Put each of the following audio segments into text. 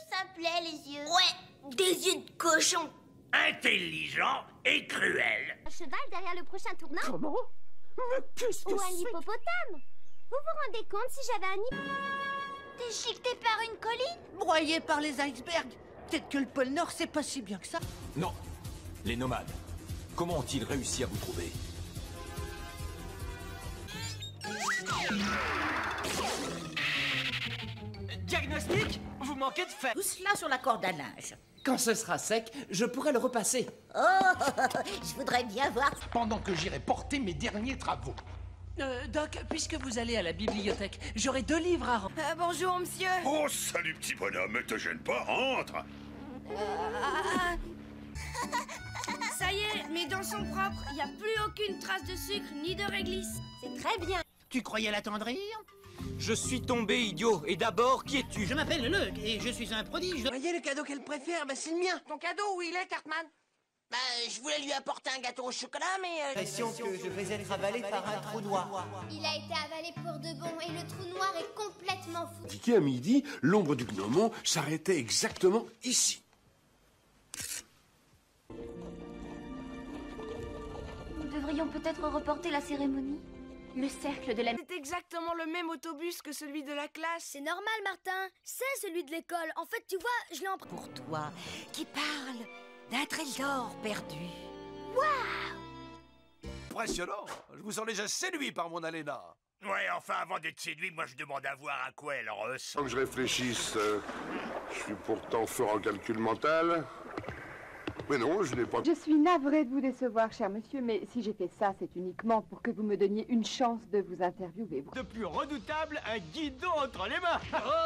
ça plaît, les yeux. Ouais, des yeux de cochon. Intelligent et cruel. Un cheval derrière le prochain tournant. Comment? Mais qu'est-ce que Ou un c'est? hippopotame. Vous vous rendez compte si j'avais un déchiqueté par une colline? Broyé par les icebergs. Peut-être que le pôle Nord, c'est pas si bien que ça. Non. Les nomades. Comment ont-ils réussi à vous trouver? Diagnostic? Vous manquez de fer. Tout cela sur la corde à linge. Quand ce sera sec, je pourrai le repasser. Oh, je voudrais bien voir. Pendant que j'irai porter mes derniers travaux. Doc, puisque vous allez à la bibliothèque, j'aurai 2 livres à rendre. Bonjour, monsieur. Oh, salut petit bonhomme, te gêne pas, rentre. Ça y est, mes dents sont propres. Il n'y a plus aucune trace de sucre ni de réglisse. C'est très bien. Tu croyais l'attendrir? Je suis tombé, idiot. Et d'abord, qui es-tu? Je m'appelle Luc et je suis un prodige. Vous voyez le cadeau qu'elle préfère? Bah, c'est le mien. Ton cadeau, où il est, Cartman? Bah, je voulais lui apporter un gâteau au chocolat, mais... L'impression que je vais être avalé par un trou noir. Il a été avalé pour de bon et le trou noir est complètement fou. Indiqué à midi, l'ombre du gnomon s'arrêtait exactement ici. Nous devrions peut-être reporter la cérémonie. Le cercle de la... C'est exactement le même autobus que celui de la classe. C'est normal, Martin. C'est celui de l'école. En fait, tu vois, je l'ai emprunté. Pour toi, qui parle d'un trésor perdu. Impressionnant. Je vous sens déjà séduit par mon Alena. Ouais, enfin, avant d'être séduit, moi je demande à voir à quoi elle ressemble. Sans que je réfléchisse, je suis pourtant fort en calcul mental. Mais non, je n'ai pas... Je suis navrée de vous décevoir, cher monsieur, mais si j'ai fait ça, c'est uniquement pour que vous me donniez une chance de vous interviewer. De plus redoutable, un guidon entre les mains.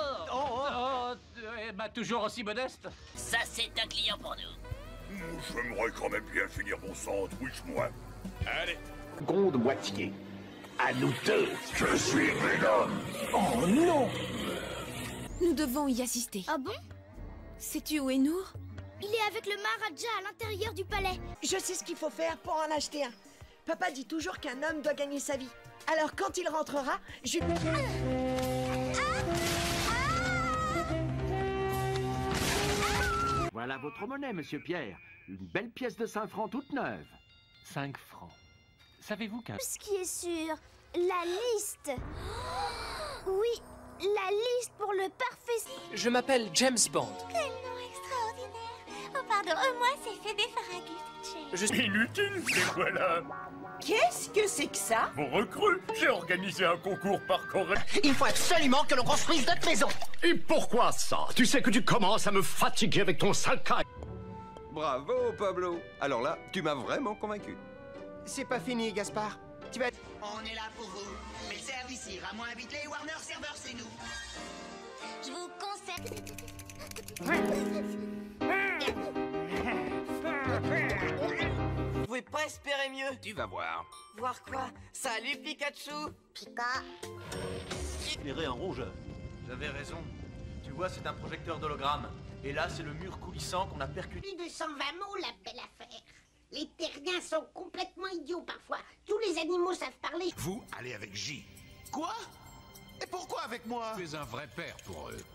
Toujours aussi modeste. Ça, c'est un client pour nous. J'aimerais quand même bien finir mon sandwich, moi. Allez. Seconde moitié. À nous deux. Je suis Venom. Oh non! Nous devons y assister. Ah bon? Sais-tu où est Nour? Il est avec le Maharaja à l'intérieur du palais. Je sais ce qu'il faut faire pour en acheter un. Papa dit toujours qu'un homme doit gagner sa vie. Alors, quand il rentrera, je... Voilà votre monnaie, monsieur Pierre. Une belle pièce de 5 francs toute neuve. 5 francs. Savez-vous qu'un... Ce qui est sûr, la liste. Oui, la liste pour le parfait... Je m'appelle James Bond. Quel nom extraordinaire. Oh pardon, moi c'est Phoebe Farragut. Inutile, et voilà. Qu'est-ce que c'est que ça? Vos recrues, j'ai organisé un concours par correct. Il faut absolument que l'on construise notre maison. Et pourquoi ça? Tu sais que tu commences à me fatiguer avec ton sale cas. Bravo, Pablo. Alors là, tu m'as vraiment convaincu. C'est pas fini, Gaspard. Tu vas... On est là pour vous. Mais le service ira moins vite. Les Warner serveurs, c'est nous. Je vous conseille... Vous pouvez pas espérer mieux. Tu vas voir. Voir quoi? Salut, Pikachu. Pika. Éclairé en rouge. J'avais raison. Tu vois, c'est un projecteur d'hologramme. Et là, c'est le mur coulissant qu'on a percuté. Plus de 120 mots, la belle affaire. Les terriens sont complètement idiots parfois. Tous les animaux savent parler. Vous allez avec J. Quoi? Et pourquoi avec moi? Tu es un vrai père pour eux.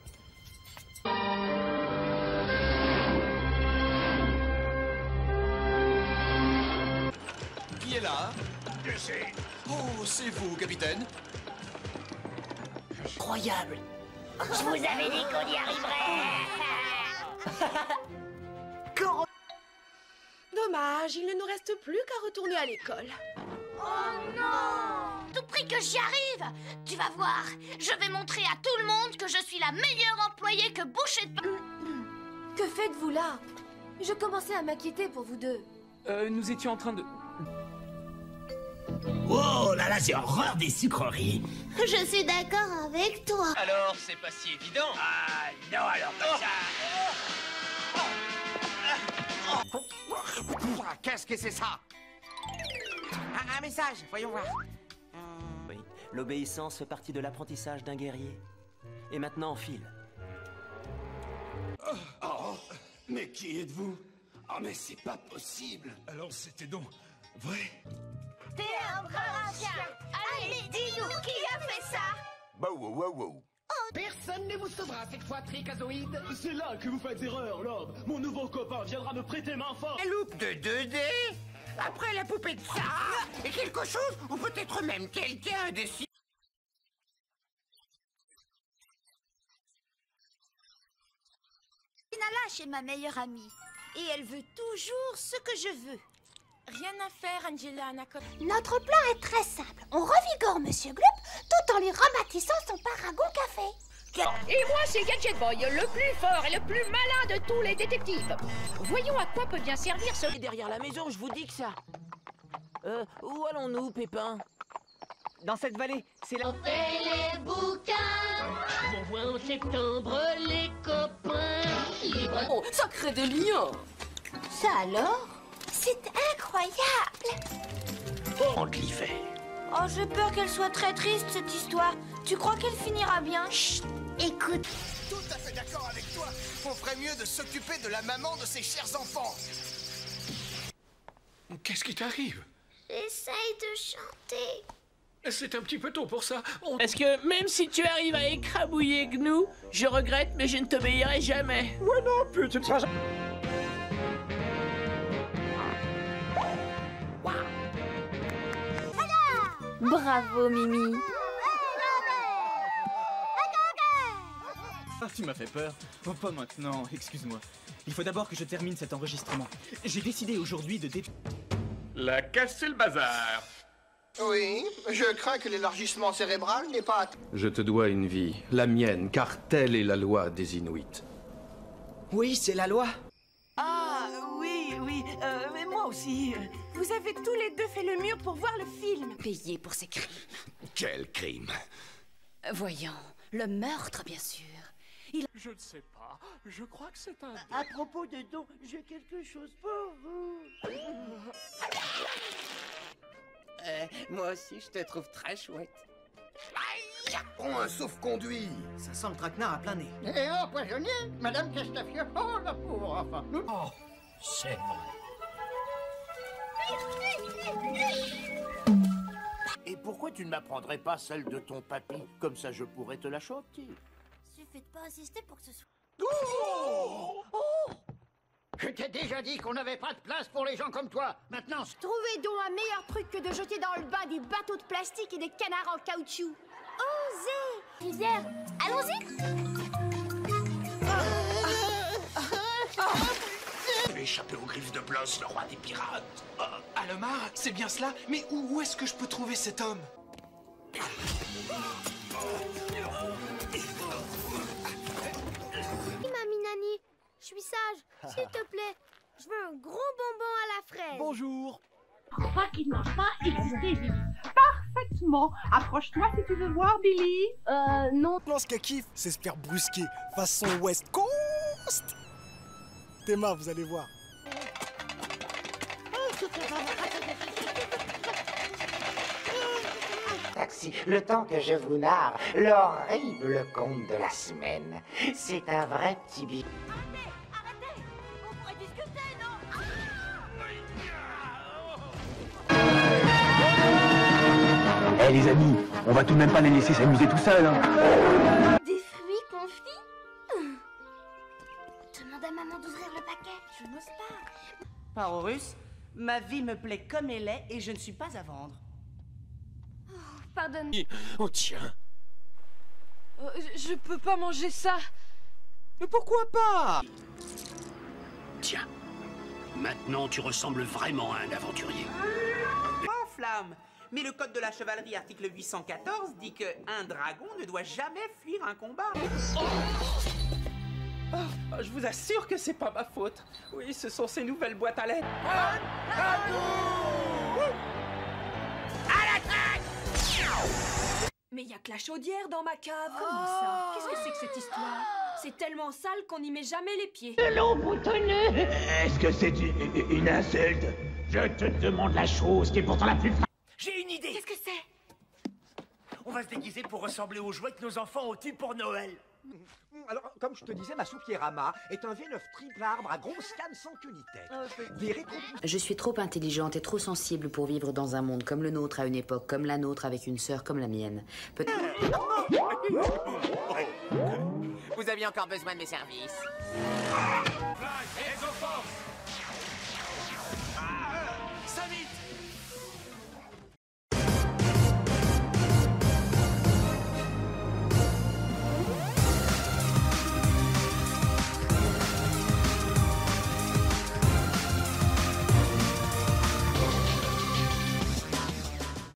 Qui est là? Je sais. Oh, c'est vous, capitaine. Incroyable. Je vous avais dit qu'on y arriverait. Dommage, il ne nous reste plus qu'à retourner à l'école. Oh non! Tout prix que j'y arrive! Tu vas voir, je vais montrer à tout le monde que je suis la meilleure employée que boucher de pain. Que faites-vous là? Je commençais à m'inquiéter pour vous deux. Nous étions en train de... Oh là là, j'ai horreur des sucreries. Je suis d'accord avec toi. Alors, c'est pas si évident. Ah, non, alors pas ça. Qu'est-ce que c'est ça? Un message, voyons voir. Oui, l'obéissance fait partie de l'apprentissage d'un guerrier. Et maintenant, file. Oh, mais qui êtes-vous? Oh, mais c'est pas possible. Alors c'était donc vrai? T'es un brave chien. Allez, dis-nous qui a fait ça? Bah wow wow wow. Oh Personne ne vous sauvera cette fois, tricazoïde. C'est là que vous faites erreur, Lob. Mon nouveau copain viendra me prêter main forte. La loupe de 2D. Après la poupée de ça, et quelque chose, ou peut-être même quelqu'un décide. Nala chez ma meilleure amie. Et elle veut toujours ce que je veux. Rien à faire, Angela Anaconda. Notre plan est très simple. On revigore Monsieur Gloop tout en lui rebâtissant son paragon café. Et moi, c'est Gadget Boy, le plus fort et le plus malin de tous les détectives. Voyons à quoi peut bien servir ce... Derrière la maison, je vous dis que ça. Où allons-nous, Pépin? Dans cette vallée, c'est là. On fait les bouquins. On voit en septembre les copains. Libre. Oh, sacré délire. Ça alors? C'est incroyable. En l'hiver. Oh, j'ai peur qu'elle soit très triste, cette histoire. Tu crois qu'elle finira bien? Chut, écoute. Tout à fait d'accord avec toi. On ferait mieux de s'occuper de la maman de ses chers enfants. Qu'est-ce qui t'arrive? J'essaye de chanter. C'est un petit peu tôt pour ça. Parce que même si tu arrives à écrabouiller Gnou, je regrette, mais je ne t'obéirai jamais. Ouais, non, putain, ça... Bravo, Mimi. Ah, tu m'as fait peur. Oh, pas maintenant, excuse-moi. Il faut d'abord que je termine cet enregistrement. J'ai décidé aujourd'hui de La casse et le bazar. Oui, je crains que l'élargissement cérébral n'est pas... Je te dois une vie, la mienne, car telle est la loi des Inuits. Oui, c'est la loi. Ah, oui, mais moi aussi. Vous avez tous les deux fait le mur pour voir le film. Payé pour ses crimes. Quel crime? Voyons, le meurtre, bien sûr. Je ne sais pas. Je crois que c'est un... À propos de dons, j'ai quelque chose pour vous. moi aussi, je te trouve très chouette. Prends un sauf-conduit. Ça sent le traquenard à plein nez. Et empoisonné, Madame Castafiore. Oh, la pauvre enfant. Oh, c'est vrai. Et pourquoi tu ne m'apprendrais pas celle de ton papy? Comme ça, je pourrais te la chanter. Suffit de pas insister pour que ce soit... Je t'ai déjà dit qu'on n'avait pas de place pour les gens comme toi. Maintenant, Trouvez donc un meilleur truc que de jeter dans le bain des bateaux de plastique et des canards en caoutchouc. Osez! Rivière, allons-y. Échapper aux griffes de Bloss, le roi des pirates. Alomar, c'est bien cela. Mais où est-ce que je peux trouver cet homme? Mamie Nani, je suis sage. S'il te plaît, je veux un gros bonbon à la fraise. Bonjour. Crois qu'il n'a pas existé, Billy. Parfaitement. Approche-toi si tu veux voir, Billy. Non. Ce qu'elle kiffe, c'est se faire brusquer, façon West Coast. Théma, vous allez voir. Taxi, le temps que je vous narre l'horrible conte de la semaine. C'est un vrai petit bi... Arrêtez. On pourrait discuter, non? Eh les amis, on va tout de même pas les laisser s'amuser tout seuls, hein. Des fruits confits? Demande à maman d'ouvrir le paquet. Je n'ose pas. Parorus, ma vie me plaît comme elle est et je ne suis pas à vendre. Pardonne. Oh tiens. Je peux pas manger ça. Mais pourquoi pas? Tiens, maintenant tu ressembles vraiment à un aventurier. Pas flamme. Mais le code de la chevalerie, article 814, dit que un dragon ne doit jamais fuir un combat. Je vous assure que c'est pas ma faute. Oui, ce sont ces nouvelles boîtes à lettres. Mais y a que la chaudière dans ma cave. Comment ça? Qu'est-ce que c'est que cette histoire? C'est tellement sale qu'on n'y met jamais les pieds. De l'eau boutonneux. Est-ce que c'est une insulte? Je te demande la chose qui est pourtant la plus... J'ai une idée. Qu'est-ce que c'est? On va se déguiser pour ressembler aux jouets que nos enfants ont eus pour Noël. Alors, comme je te disais, ma soupierama est un V9 triple arbre à grosse canne sans queue ni tête. Des Je suis trop intelligente et trop sensible pour vivre dans un monde comme le nôtre à une époque comme la nôtre avec une sœur comme la mienne. Vous aviez encore besoin de mes services. Flash, aide aux forces!